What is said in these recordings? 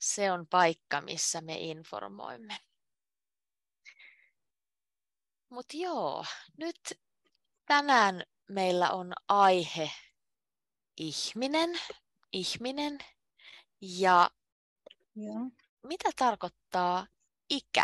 Se on paikka, missä me informoimme. Mutta joo, nyt tänään meillä on aihe ihminen ja Joo. mitä tarkoittaa ikä?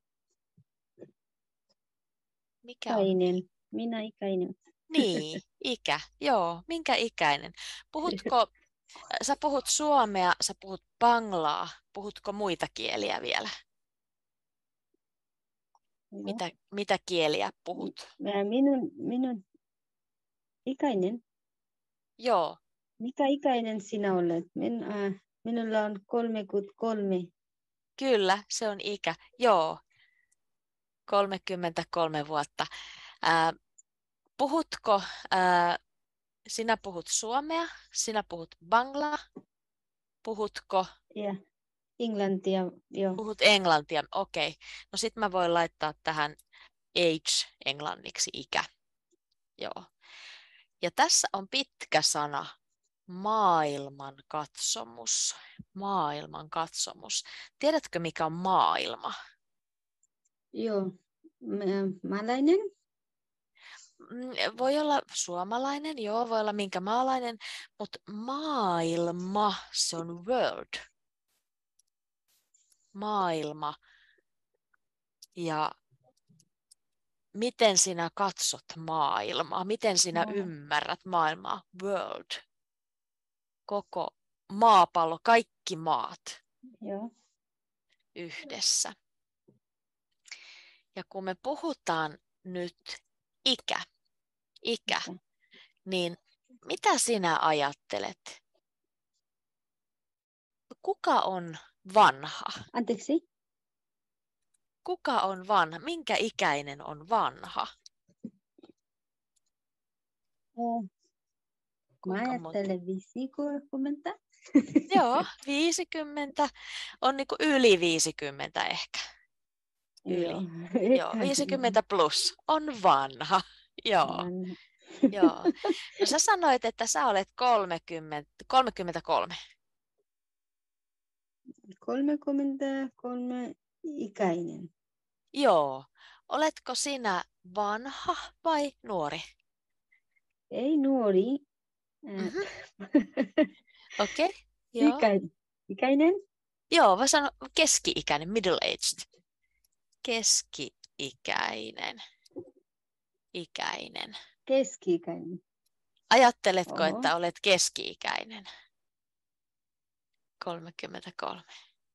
Mikä on? Ikäinen. Minä ikäinen. Niin, ikä. Joo, minkä ikäinen? Sä puhut suomea, sä puhut banglaa, puhutko muita kieliä vielä? Joo. Mitä kieliä puhut? Minun ikäinen. Joo, Mikä ikäinen sinä olet? Minulla on 33. kyllä, se on ikä. Joo, 33 vuotta. Ää, puhutko, sinä puhut suomea, sinä puhut banglaa, puhutko, Ja englantia. Joo. puhut englantia, okei. No sit mä voin laittaa tähän age englanniksi ikä. Joo. Ja tässä on pitkä sana, maailmankatsomus. Maailmankatsomus. Tiedätkö, mikä on maailma? Joo. Maalainen. Voi olla suomalainen, joo, voi olla minkä maalainen, mutta maailma, se on world. Maailma. Ja miten sinä katsot maailmaa? Miten sinä ymmärrät maailmaa? World. Koko maapallo, kaikki maat Joo. yhdessä. Ja kun me puhutaan nyt ikä, niin mitä sinä ajattelet? Kuka on vanha? Anteeksi. Kuka on vanha? Minkä ikäinen on vanha? Mä ajattelen 50. Joo, 50 on niinku yli 50 ehkä. Joo. Joo, 50 plus on vanha. Joo, joo. No sä sanoit, että sä olet 33. 33 ikäinen. Joo. Oletko sinä vanha vai nuori? Ei nuori. Mm-hmm. Okei, joo. Ikäinen. Joo, mä sanon keski-ikäinen, middle-aged. Keski-ikäinen. Keski-ikäinen. Ajatteletko, Oho. että olet keski-ikäinen? 33.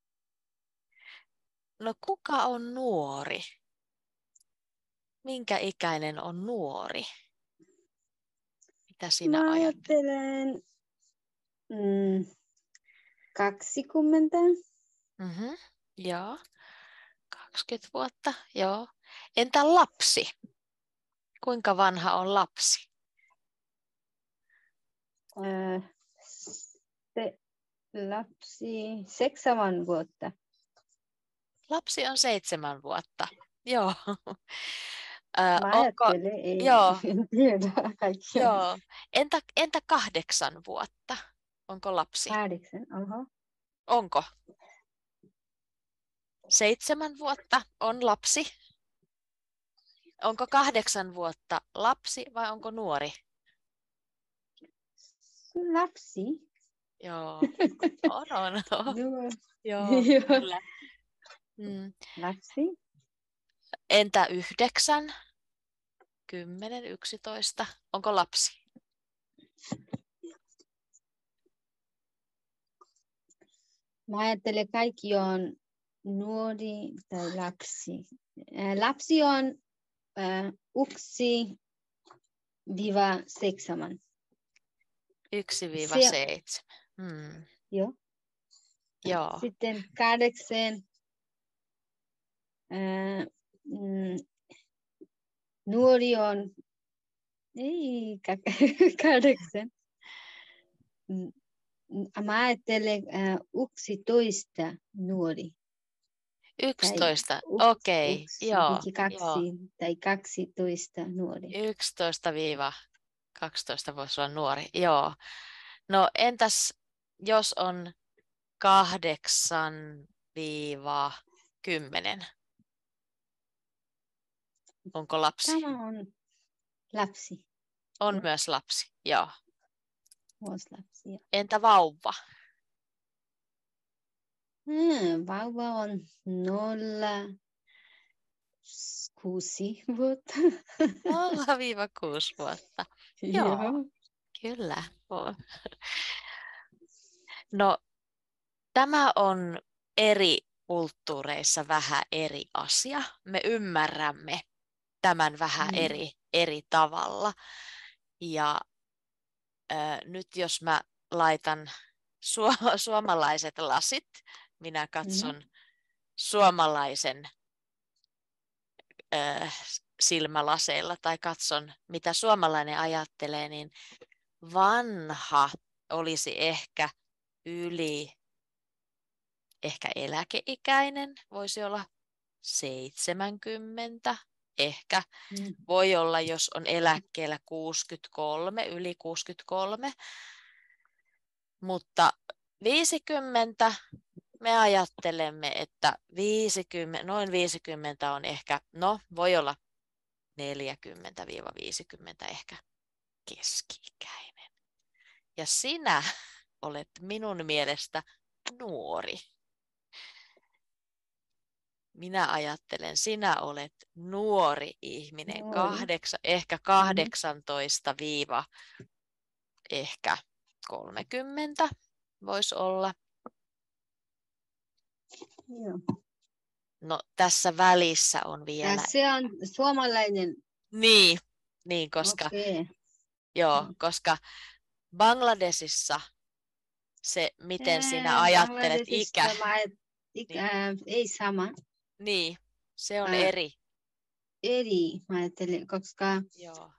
No kuka on nuori? Minkä ikäinen on nuori? Mitä sinä Mä ajattelet? ajattelen 20. Mm-hmm. Joo, 20 vuotta, joo. Entä lapsi? Kuinka vanha on lapsi? Lapsi 7 vuotta. Lapsi on 7 vuotta, joo. Mä Onko, ajattelen, joo, en tiedä kaikkia. joo. Entä 8 vuotta? Onko lapsi? 8, oho. Onko? 7 vuotta on lapsi. Onko 8 vuotta lapsi vai onko nuori? Lapsi. Joo, on. Joo, Joo. kyllä. Lapsi. Entä 9, 10, 11? Onko lapsi? Mä ajattelen, kaikki on nuori tai lapsi. Lapsi on 1-7. 1-7. Joo. Joo. Sitten 8. Nuori on 8. Mä ajattelen 11 nuori. 11, okei, joo. 2 tai 12 nuori. 11-12 voisi olla nuori, joo. No entäs jos on 8–10. Onko lapsi? Tämä on lapsi. On Joo. myös lapsi, joo. Vuosilapsi. Joo. Entä vauva? Vauva on 0–6 vuotta. 0–6 vuotta. Joo, Joo. kyllä on. No, tämä on eri kulttuureissa vähän eri asia. Me ymmärrämme tämän vähän eri tavalla. Ja nyt jos mä laitan suomalaiset lasit, minä katson suomalaisen silmälaseilla tai katson, mitä suomalainen ajattelee, niin vanha olisi ehkä ehkä eläkeikäinen, voisi olla 70, ehkä voi olla, jos on eläkkeellä 63, yli 63, mutta 50, me ajattelemme, että noin 50 on ehkä, voi olla 40–50 ehkä keski-ikäinen. Ja sinä olet minun mielestä nuori. Minä ajattelen, sinä olet nuori ihminen, ehkä 18 ehkä 30 voisi olla. Joo. No tässä välissä on vielä. Se on suomalainen. Niin koska, Okay. koska Bangladesissa se, miten sinä ajattelet ikä. Ei sama. Niin, se on eri. Eri, mä ajattelen, koska Joo.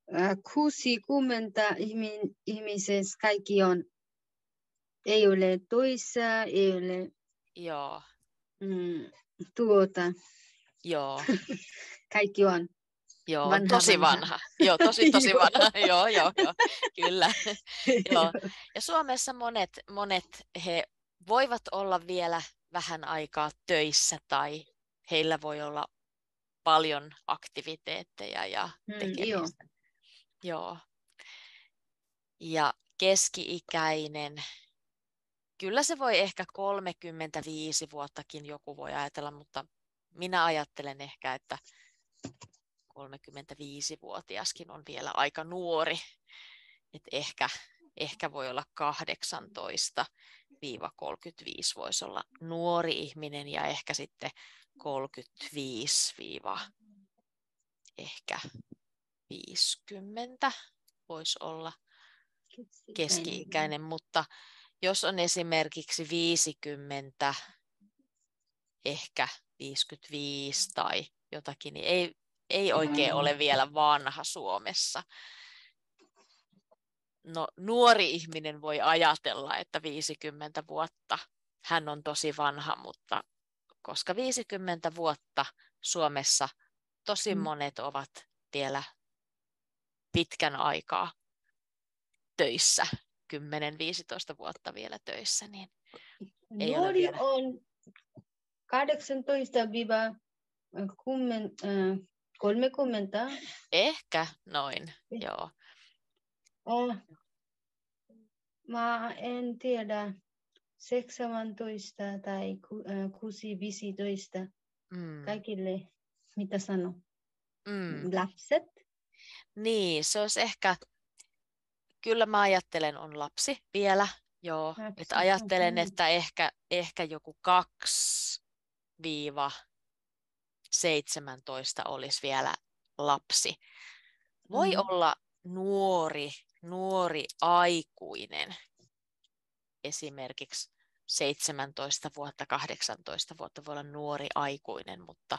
60 ihmiset kaikki ei ole töissä, ei ole Joo. tuota. Joo. Kaikki on. Joo, Vanha, tosi vanha. Joo, tosi vanha. Joo, kyllä. Joo. Ja Suomessa monet he voivat olla vielä vähän aikaa töissä tai heillä voi olla paljon aktiviteetteja ja tekemistä. Joo. Ja keski-ikäinen, kyllä se voi ehkä 35 vuottakin joku voi ajatella, mutta minä ajattelen ehkä, että 35-vuotiaskin on vielä aika nuori. Et ehkä voi olla 18–35 voisi olla nuori ihminen ja ehkä sitten 35–50 voisi olla keski-ikäinen, mutta jos on esimerkiksi 50, ehkä 55 tai jotakin, niin ei oikein ole vielä vanha Suomessa. No, nuori ihminen voi ajatella, että 50 vuotta hän on tosi vanha, mutta koska 50 vuotta Suomessa tosi monet ovat vielä pitkän aikaa töissä, 10–15 vuotta vielä töissä, niin ei ole vielä. On 18–30. Ehkä noin, joo. Mä en tiedä 17 tai 6–15 kaikille, mitä sanoo, lapset. Niin, se olisi ehkä, kyllä mä ajattelen on lapsi vielä, joo. Että ajattelen, että ehkä joku 2–17 olisi vielä lapsi. Voi olla nuori aikuinen, esimerkiksi 17 vuotta, 18 vuotta voi olla nuori aikuinen, mutta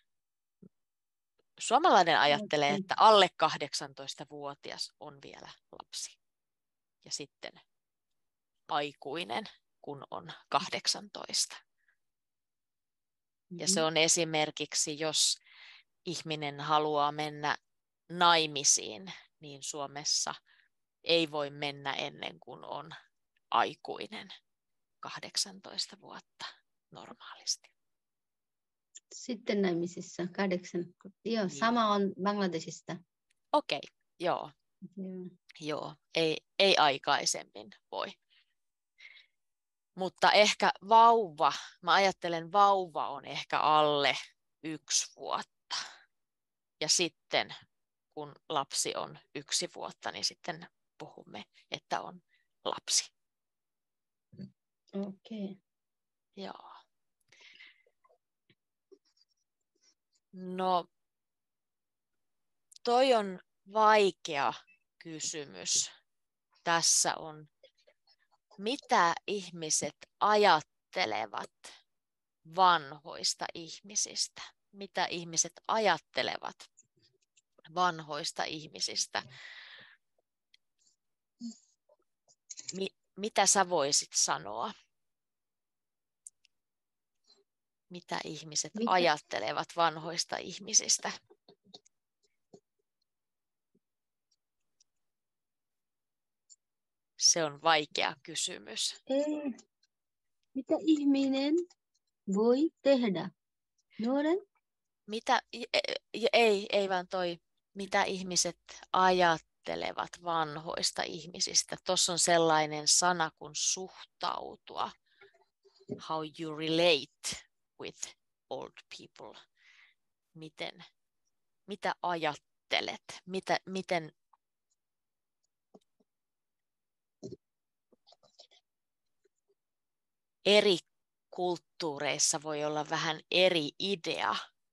suomalainen ajattelee, että alle 18-vuotias on vielä lapsi ja sitten aikuinen, kun on 18. Ja se on esimerkiksi, jos ihminen haluaa mennä naimisiin, niin Suomessa ei voi mennä ennen kuin on aikuinen. 18 vuotta normaalisti. Sitten naimisissa 8. Joo, Joo. sama on Bangladesista. Okei, joo. Joo. Joo, ei aikaisemmin voi. Mutta ehkä vauva, mä ajattelen vauva on ehkä alle 1 vuotta. Ja sitten kun lapsi on 1 vuotta, niin sitten puhumme, että on lapsi. Okei. Joo. No, toi on vaikea kysymys. Tässä on, mitä ihmiset ajattelevat vanhoista ihmisistä? Mitä ihmiset ajattelevat vanhoista ihmisistä? Mitä sä voisit sanoa? Mitä ihmiset ajattelevat vanhoista ihmisistä? Se on vaikea kysymys. Mitä ihminen voi tehdä? Nuoren? Ei vaan toi, mitä ihmiset ajattelevat vanhoista ihmisistä. Tuossa on sellainen sana kuin suhtautua. How you relate with old people. Mitä ajattelet? Miten eri kulttuureissa voi olla vähän eri idea,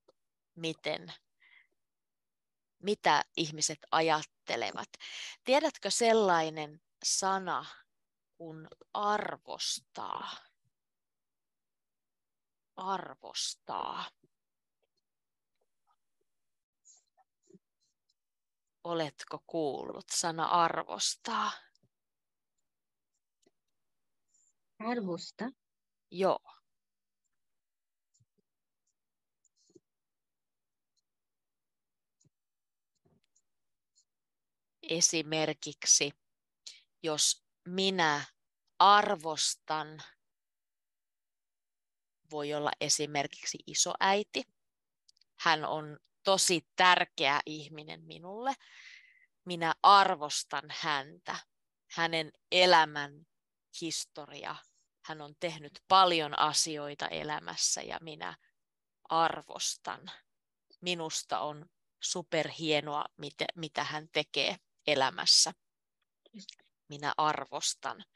mitä ihmiset ajattelevat. Tiedätkö sellainen sana kuin arvostaa? Arvostaa. Oletko kuullut sana arvostaa? Arvosta? Joo. Esimerkiksi, jos minä arvostan, voi olla esimerkiksi isoäiti. Hän on tosi tärkeä ihminen minulle. Minä arvostan häntä, hänen elämän historia. Hän on tehnyt paljon asioita elämässä ja minä arvostan. Minusta on superhienoa, mitä hän tekee elämässä. Minä arvostan.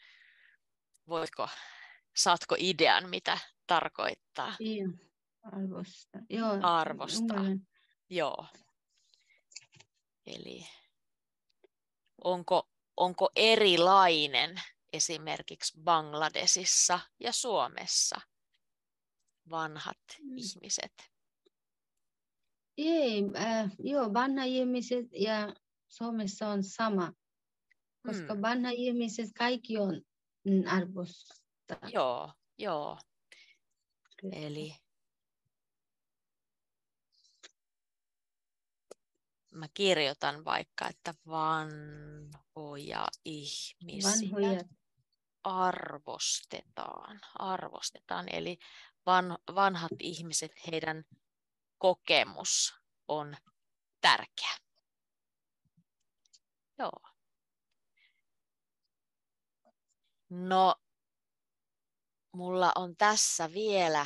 Saatko idean, mitä tarkoittaa? Joo, arvosta. Joo, Arvostaa. ymmärrän. Joo. Eli onko erilainen esimerkiksi Bangladesissa ja Suomessa vanhat ihmiset? Ei, joo, vanha ihmiset ja Suomessa on sama, koska vanha ihmiset kaikki on arvosta. Joo. Eli mä kirjoitan vaikka, että vanhoja ihmisiä arvostetaan. Eli vanhat ihmiset, heidän kokemus on tärkeä. Joo. No, mulla on tässä vielä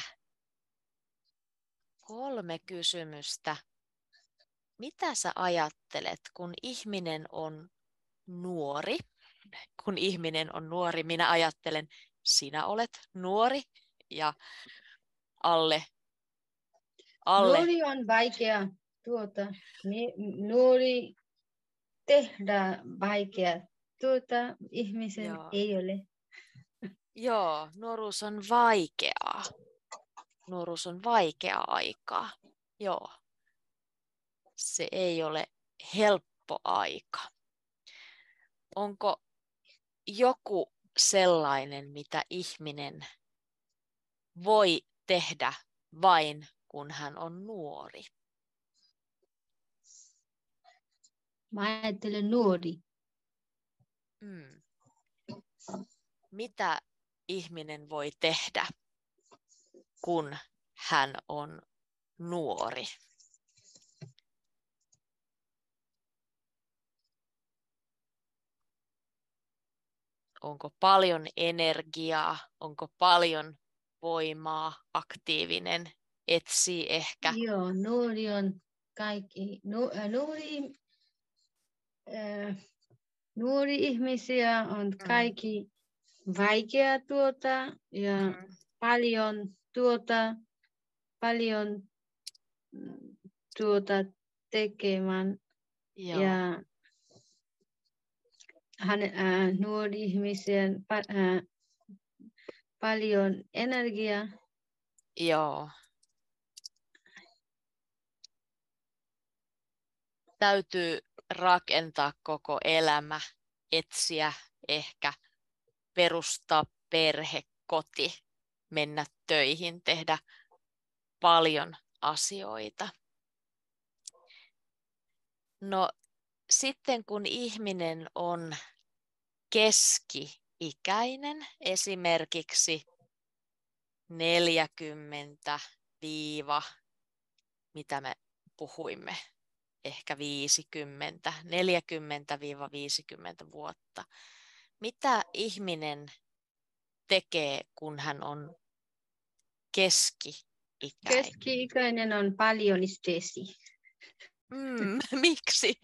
3 kysymystä. Mitä sä ajattelet, kun ihminen on nuori? Kun ihminen on nuori, minä ajattelen, sinä olet nuori ja alle. Nuori on vaikea nuori tehdä vaikea ihmisen ei ole. Joo, nuoruus on vaikeaa. Nuoruus on vaikeaa aikaa. Joo. Se ei ole helppo aika. Onko joku sellainen, mitä ihminen voi tehdä vain, kun hän on nuori? Mä ajattelen nuori. Mitä ihminen voi tehdä, kun hän on nuori? Onko paljon energiaa, onko paljon voimaa, aktiivinen, etsii ehkä. Joo, nuori on kaikki. Nuori ihmisiä on kaikki vaikea ja paljon tekemään. Joo. Ja nuori ihmisen paljon energiaa. Joo. Täytyy rakentaa koko elämä, etsiä ehkä, perustaa perhe, koti, mennä töihin, tehdä paljon asioita. No sitten kun ihminen on keski-ikäinen, esimerkiksi 40 mitä me puhuimme, ehkä 50, 40-50 vuotta. Mitä ihminen tekee, kun hän on keski-ikäinen? Keski-ikäinen on paljon stressiä. Miksi?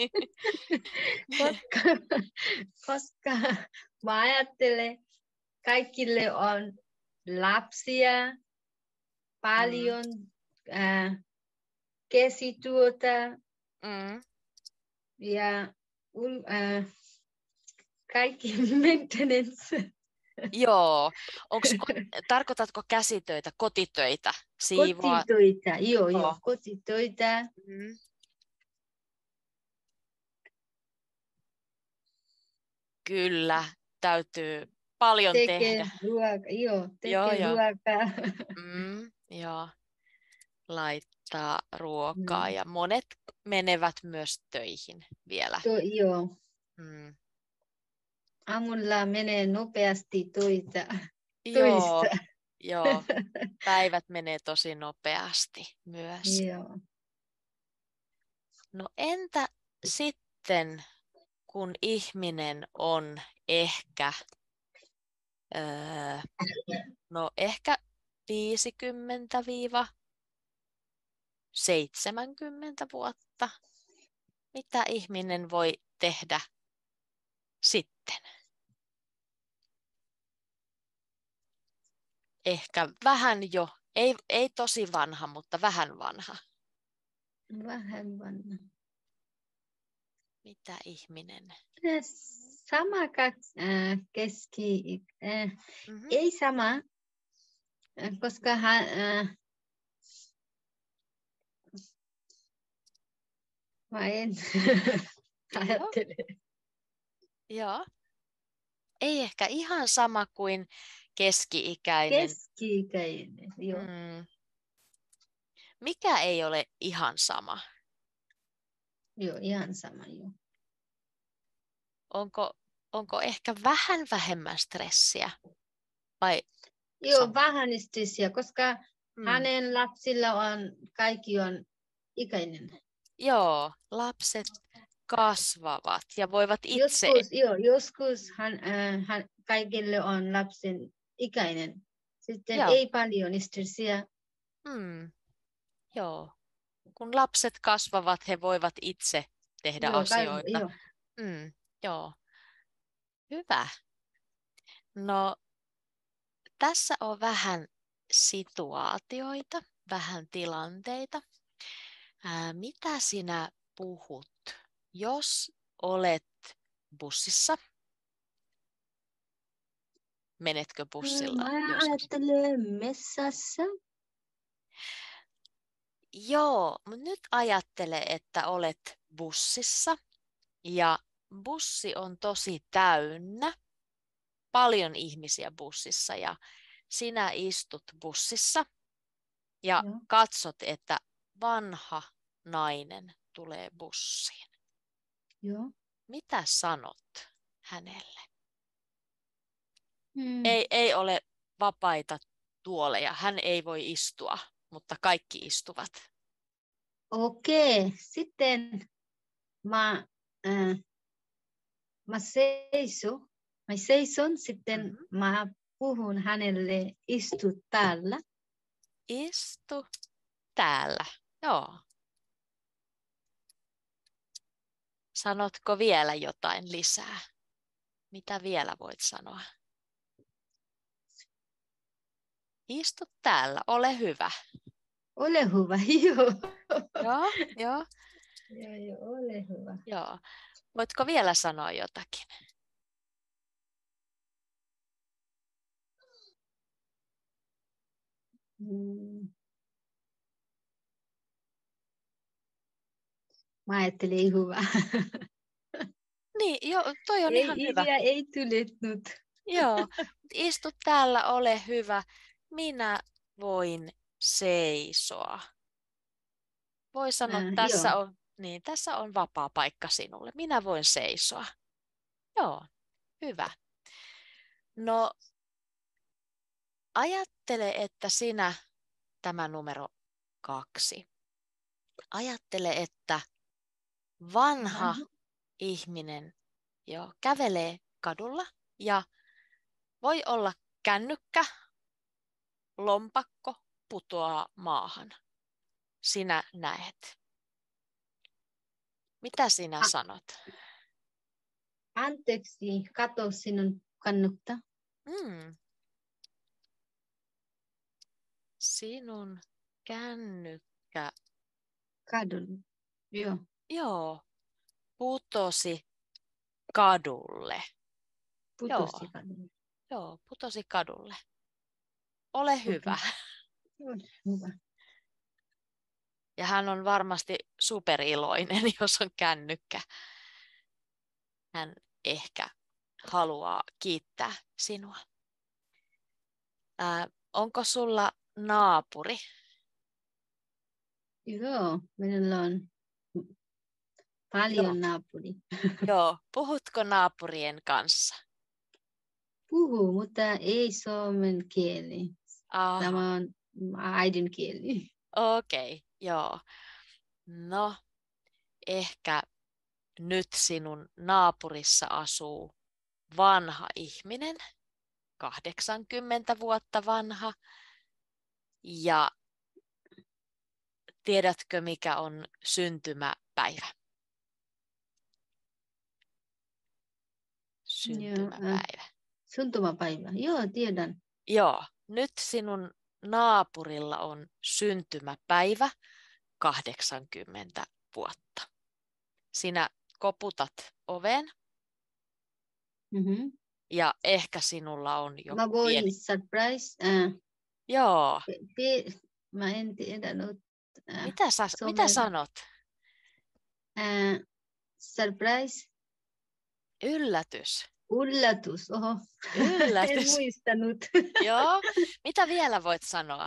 koska mä ajattelen, kaikille on lapsia, paljon käsityötä ja kaikki maintenance. Joo. Tarkoitatko käsitöitä, kotitöitä? Siivoa? Kotitöitä, joo, kotitöitä. Kyllä, täytyy paljon tehdä. Tekee ruokaa. Joo. Laittaa ruokaa ja monet menevät myös töihin vielä. Joo. Aamulla menee nopeasti töistä. Joo. Päivät menee tosi nopeasti myös. Joo. No entä sitten, kun ihminen on ehkä 50-70 vuotta, mitä ihminen voi tehdä sitten? Ehkä vähän jo, ei tosi vanha, mutta vähän vanha. Vähän vanha. Mitä ihminen? Sama ei sama, koska hän mä en ajattele. Joo. Ei ehkä ihan sama kuin keski-ikäinen. Keski-ikäinen, joo. Mikä ei ole ihan sama? Joo, ihan sama, joo. Onko ehkä vähän vähemmän stressiä? Vai joo, vähän stressiä, koska hänen lapsilla kaikki on ikäinen. Joo, lapset kasvavat ja voivat itse. Joskus hän kaikille on lapsen ikäinen. Sitten ei paljon stressiä. Joo. Kun lapset kasvavat, he voivat itse tehdä asioita. Joo. Hyvä. No, tässä on vähän situaatioita, vähän tilanteita. Mitä sinä puhut, jos olet bussissa? Menetkö bussilla Mä joskus? ajattelen messassa. Joo, mutta nyt ajattele, että olet bussissa ja bussi on tosi täynnä. Paljon ihmisiä bussissa ja sinä istut bussissa ja katsot, että vanha nainen tulee bussiin. Joo. Mitä sanot hänelle? Ei ole vapaita tuoleja. Hän ei voi istua, mutta kaikki istuvat. Okei, sitten mä, äh, mä seison, sitten mä puhun hänelle, istu täällä. Istu täällä. Joo. Sanotko vielä jotain lisää? Mitä vielä voit sanoa? Istu täällä, ole hyvä. Ole hyvä, joo. Joo, joo. Joo, ole hyvä. Joo. Voitko vielä sanoa jotakin? Mä ajattelin hyvä. Niin, joo, toi on ihan hyvä. Idea ei tullut. Joo, istu täällä, ole hyvä. Minä voin seisoa. Voi sanoa, että tässä on vapaa paikka sinulle. Minä voin seisoa. Joo, hyvä. No, ajattele, että sinä, tämä numero 2, ajattele, että vanha ihminen kävelee kadulla ja voi olla kännykkä, lompakko putoaa maahan. Sinä näet. Mitä sinä sanot? Anteeksi, kato sinun kannukta. Sinun kännykkä. Kadulla, joo. Joo, putosi kadulle. Putosi kadulle. Joo, putosi kadulle. Ole hyvä. Ole hyvä. Ja hän on varmasti superiloinen, jos on kännykkä. Hän ehkä haluaa kiittää sinua. Onko sulla naapuri? Joo, minulla on paljon naapuri. Joo, puhutko naapurien kanssa? Puhuu, mutta ei suomen kieli. Aha. Tämä on äidinkieli. Okei, joo. No, ehkä nyt sinun naapurissa asuu vanha ihminen, 80 vuotta vanha. Ja tiedätkö, mikä on syntymäpäivä? Syntymäpäivä. Syntymäpäivä, joo, tiedän. Joo, nyt sinun naapurilla on syntymäpäivä 80 vuotta. Sinä koputat oveen ja ehkä sinulla on joku mä voin pieni... surprise. Joo. Mä en tiedä. Mitä sanot? Surprise. Yllätys. Yllätys, oho. Yllätys. En muistanut. Joo. Mitä vielä voit sanoa?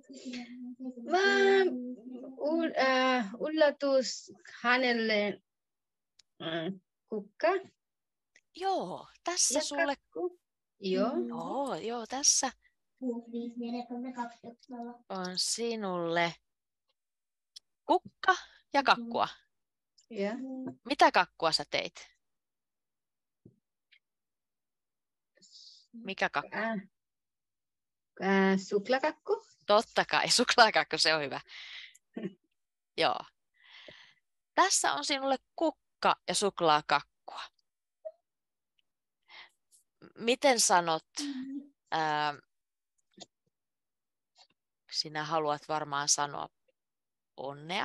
Yllätys hänelle kukka. Joo, tässä ja sulle... Joo, tässä on sinulle kukka ja kakkua. Yeah. Mitä kakkua sä teit? Mikä kakku? Suklaakakku. Totta kai, suklaakakku, se on hyvä. Joo. Tässä on sinulle kukka ja suklaakakkua. Miten sanot, sinä haluat varmaan sanoa onnea?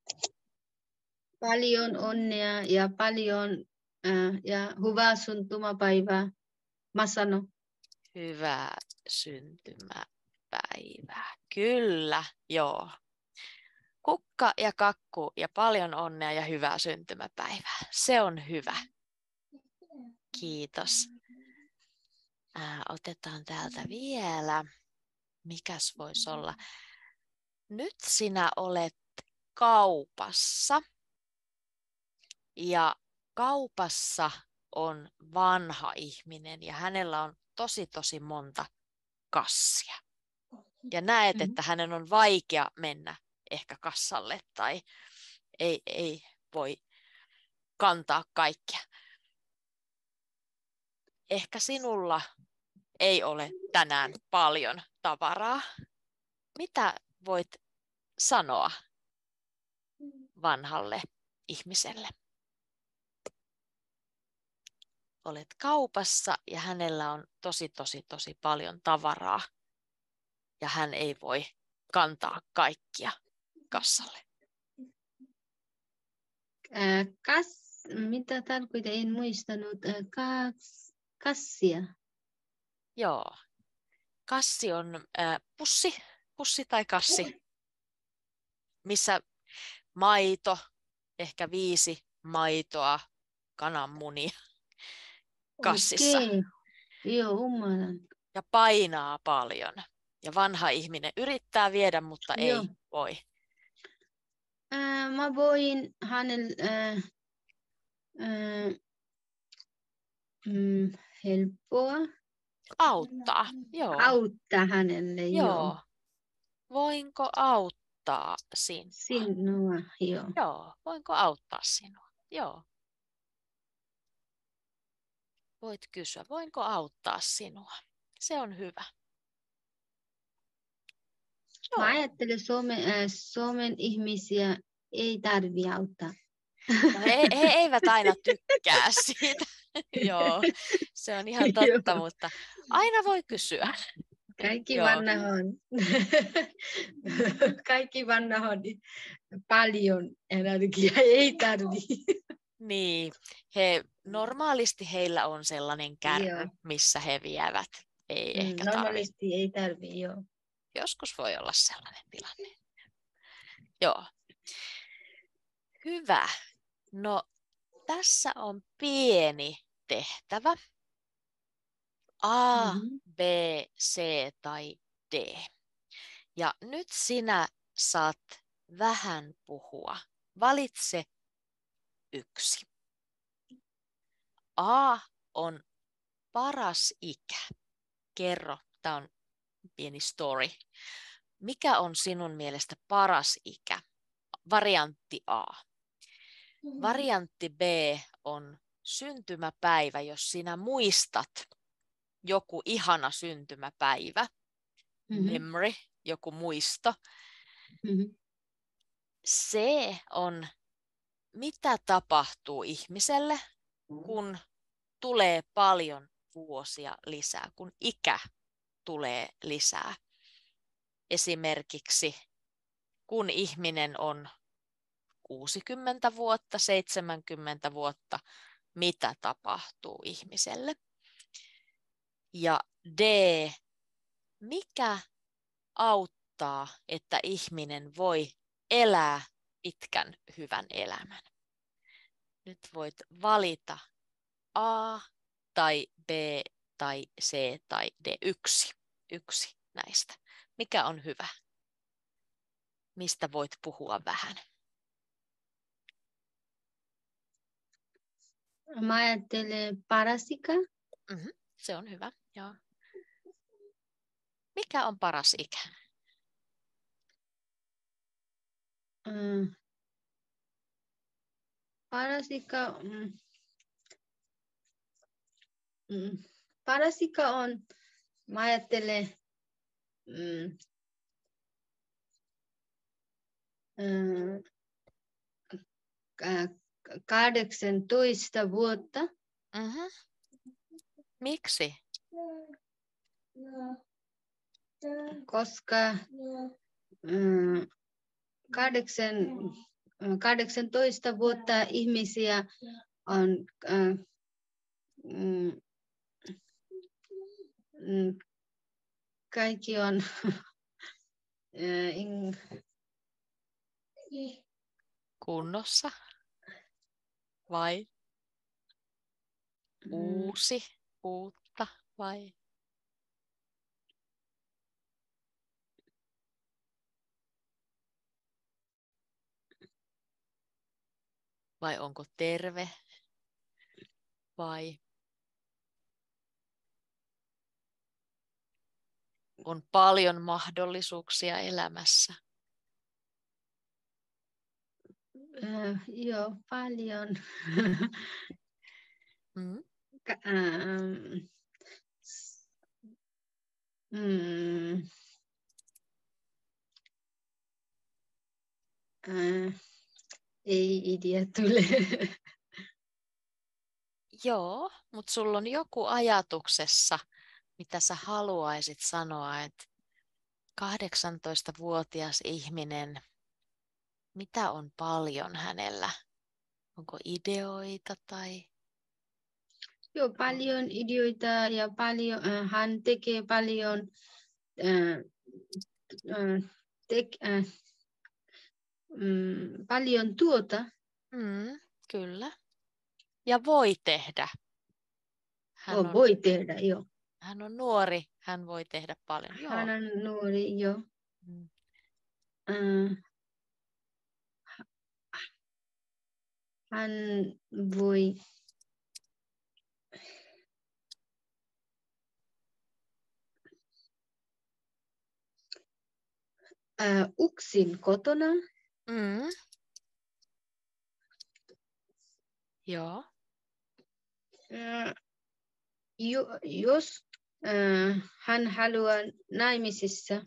Paljon onnea ja paljon ja hyvää syntymäpäivää. Mä sanon. Hyvää syntymäpäivää. Kyllä, joo. Kukka ja kakku ja paljon onnea ja hyvää syntymäpäivää. Se on hyvä. Kiitos. Otetaan täältä vielä. Mikäs voisi olla? Nyt sinä olet kaupassa. Ja kaupassa on vanha ihminen ja hänellä on tosi monta kassia. Ja näet, että hänen on vaikea mennä ehkä kassalle tai ei voi kantaa kaikkea. Ehkä sinulla ei ole tänään paljon tavaraa. Mitä voit sanoa vanhalle ihmiselle? Olet kaupassa ja hänellä on tosi paljon tavaraa ja hän ei voi kantaa kaikkia kassalle. Mitä tarkoittaa? En muistanut. Kassia. Joo. Kassi on pussi tai kassi, missä maito, ehkä 5 maitoa, kananmunia kassissa. Okei. Joo, ymmärrän. Ja painaa paljon. Ja vanha ihminen yrittää viedä, mutta Joo. ei voi. Mä voin hänelle helppoa. Auttaa, joo. Auttaa hänelle, joo. Joo. Voinko auttaa sinua? Sinua, joo. Joo, voinko auttaa sinua? Joo. Voit kysyä, voinko auttaa sinua? Se on hyvä. Joo. Mä ajattelen, Suomen ihmisiä ei tarvitse auttaa. No, he eivät aina tykkää siitä. Joo, se on ihan totta, mutta aina voi kysyä. Kaikki Joo. Kaikki vanha on paljon energiaa, ei tarvitse. Niin, normaalisti heillä on sellainen kärry, Joo. missä he vievät. Ei ehkä tarvitse. Normaalisti ei tarvitse, joo. Joskus voi olla sellainen tilanne. Joo. Hyvä. No, tässä on pieni tehtävä. A, B, C tai D. Ja nyt sinä saat vähän puhua. Valitse yksi. A on paras ikä. Kerro, tämä on pieni story. Mikä on sinun mielestä paras ikä? Variantti A. Variantti B on syntymäpäivä, jos sinä muistat joku ihana syntymäpäivä. Memory, joku muisto. C on, mitä tapahtuu ihmiselle, kun tulee paljon vuosia lisää, kun ikä tulee lisää. Esimerkiksi kun ihminen on 60 vuotta, 70 vuotta, mitä tapahtuu ihmiselle. Ja D, mikä auttaa, että ihminen voi elää pitkän hyvän elämän. Nyt voit valita A tai B tai C tai D. Yksi näistä. Mikä on hyvä? Mistä voit puhua vähän? Mä ajattelen paras ikä. Se on hyvä, joo. Mikä on paras ikä? Paras ikä on, mä ajattelen, 18 vuotta. Miksi? Koska 18 vuotta ihmisiä on kaikki on kunnossa vai uutta vai? Vai onko terve vai? on paljon mahdollisuuksia elämässä? Joo, paljon. Mm. Ei idea tule. Joo, mutta sulla on joku ajatuksessa, mitä sä haluaisit sanoa, että 18-vuotias ihminen, mitä on paljon hänellä? Onko ideoita tai? Joo, paljon ideoita ja paljon, hän tekee paljon, paljon tuota. Kyllä. Ja voi tehdä. Voi tehdä, joo. Hän on nuori, hän voi tehdä paljon. Joo. Hän on nuori, joo. Hän voi yksin kotona. Joo. Jos hän haluaa naimisissa.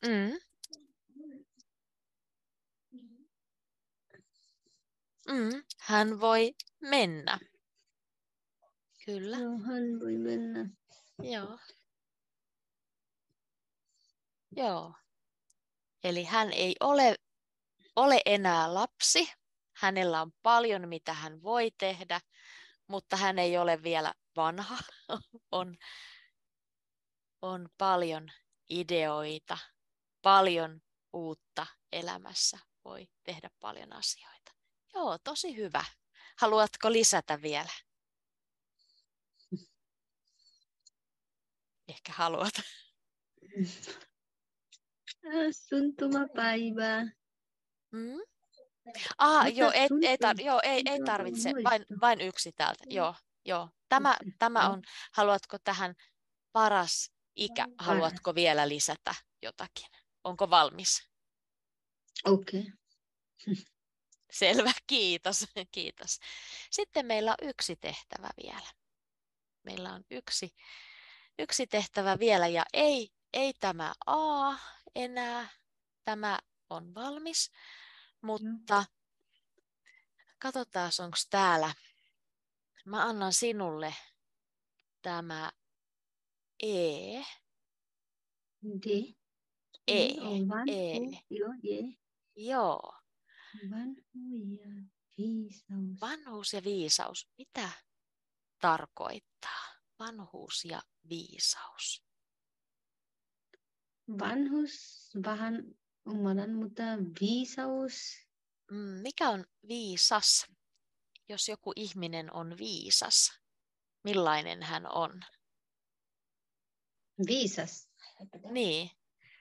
Hän voi mennä. Kyllä. Joo, hän voi mennä. Joo. Joo. Eli hän ei ole enää lapsi. Hänellä on paljon, mitä hän voi tehdä, mutta hän ei ole vielä vanha. On paljon ideoita, paljon uutta elämässä. Voi tehdä paljon asioita. Joo, tosi hyvä. Haluatko lisätä vielä? Ehkä haluat. Syntymäpäivää. Joo, ei tarvitse. Vain yksi täältä. Joo. Tämä on. Haluatko tähän paras ikä? Haluatko vielä lisätä jotakin? Onko valmis? Okei. Selvä, kiitos. Kiitos. Sitten meillä on yksi tehtävä vielä. Meillä on yksi tehtävä vielä ja ei tämä A enää. Tämä on valmis, mutta katsotaan, onko täällä. Mä annan sinulle tämä E. D. E. Joo. Vanhuus ja viisaus. Mitä tarkoittaa vanhuus ja viisaus? Vanhuus vähän ymmärrän, mutta viisaus. Mikä on viisas? Jos joku ihminen on viisas, millainen hän on? Viisas. Niin.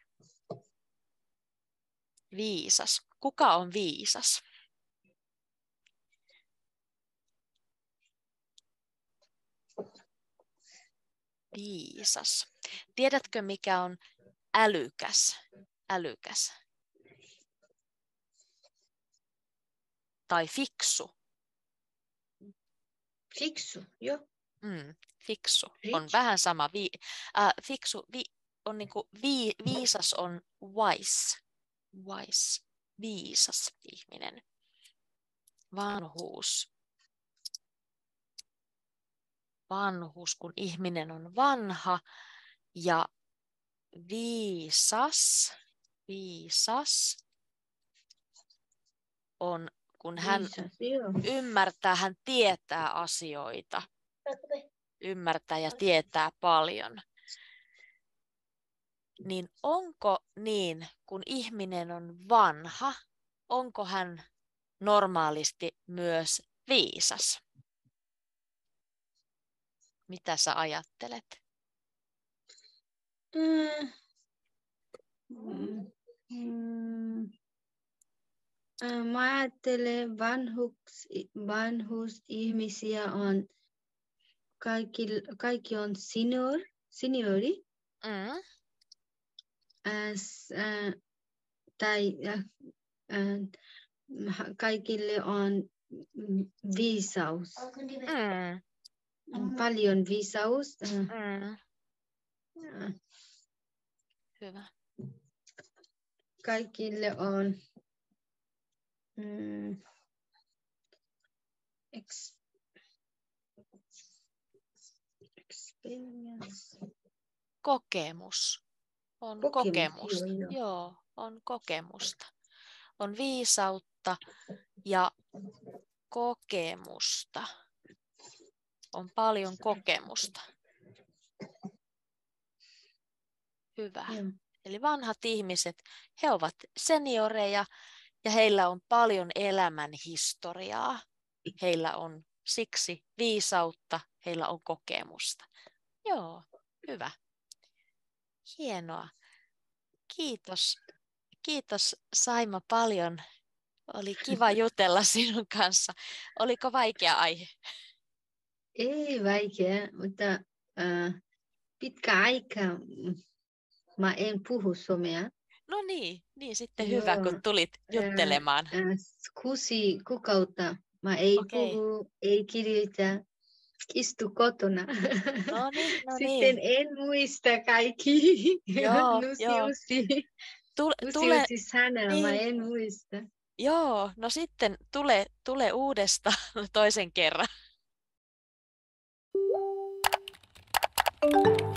Viisas. Kuka on viisas? Viisas. Tiedätkö, mikä on älykäs? Älykäs. Tai fiksu. Fiksu, joo. Fiksu. On vähän sama. Fiksu on niinku viisas on wise. Wise. Viisas ihminen. Vanhuus. Vanhuus, kun ihminen on vanha ja viisas on, kun hän ymmärtää, hän tietää asioita. Ymmärtää ja tietää paljon. Niin onko niin, kun ihminen on vanha, onko hän normaalisti myös viisas? Mitä sä ajattelet? Mä ajattelen, vanhuusihmisiä on, kaikki on seniori. tai kaikille on viisaus. Paljon viisaus. Hyvä. Kaikille on experience. Kokemus. On kokemusta. Joo, on kokemusta. On viisautta ja kokemusta. On paljon kokemusta. Hyvä. Eli vanhat ihmiset, he ovat senioreja ja heillä on paljon elämän historiaa. Heillä on siksi viisautta, heillä on kokemusta. Joo, hyvä. Hienoa. Kiitos. Kiitos Saima paljon. Oli kiva jutella sinun kanssa. Oliko vaikea aihe? Ei vaikea, mutta pitkä aika mä en puhu suomea. No niin sitten hyvä, kun tulit juttelemaan. 6 kuukautta mä ei puhu, ei kirjoita, istu kotona. No Sitten en muista kaikki. Joo. Uusi sana, mä en muista. Joo, no sitten tule uudestaan toisen kerran.